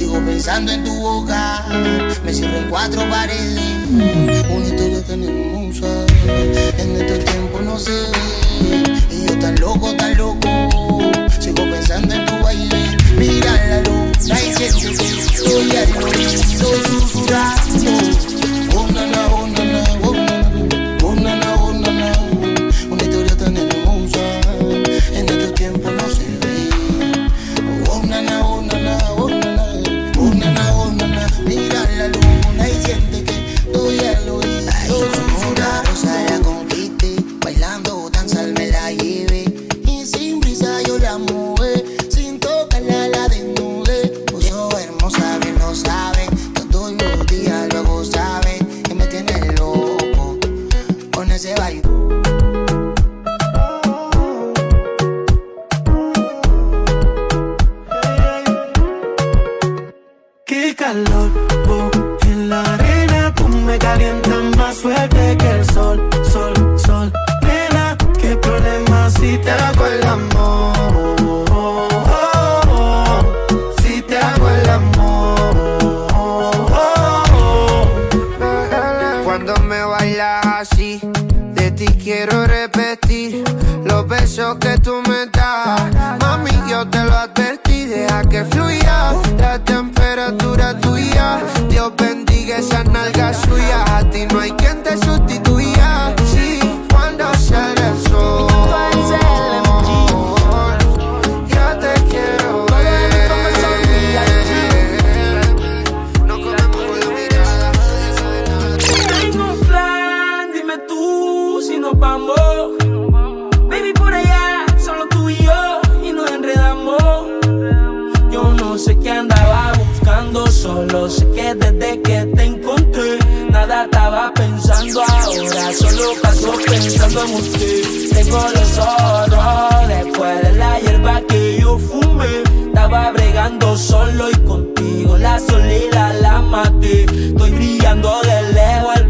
Sigo pensando en tu boca, me cierro en cuatro paredes. Una historia tan hermosa, en estos tiempos no se ve. Y yo tan loco, sigo pensando en tu baile. Mira la luz, hay gente que estoy al oído susurrando. Oh na na, oh na na, oh na na, oh na na, oh na na. Una historia tan hermosa, en estos tiempos no se ve. Oh na na, oh na na, oh na na, oh na na, oh na na. Mira la luna y siente que estoy al oído susurrando. Rosa la conquiste, bailando danza me la llevé. Y sin brisa yo la mojé, sin tocarla la desnudé. Puso hermosa, bien lo sabe, que todos los días luego sabe que me tiene loco con ese baile. Qué calor, en la arena tú me calientas más fuerte que el sol, sol, sol. Nena, qué problema si te hago el amor, si te hago el amor. Cuando me bailas así, de ti quiero repetir los besos que tú me das. Mami, yo te lo advertí, deja que fluya la temperatura tuya. Dios bendiga esas nalgas suyas, a ti no hay quien te sustituya. Sí, cuando sale el sol, yo te quiero ver. No comemos con la mirada, nadie sabe nada. Tengo un plan, dime tú si nos vamos. Baby, por allá, solo tú y yo, y nos enredamos. Yo no sé qué andaba buscando, solo sé que desde que te encontré nada estaba pensando ahora, solo paso pensando en usted. Tengo los ojos rojos después de la hierba que yo fumé. Estaba bregando solo y contigo la soledad la maté. Estoy brillando de lejos.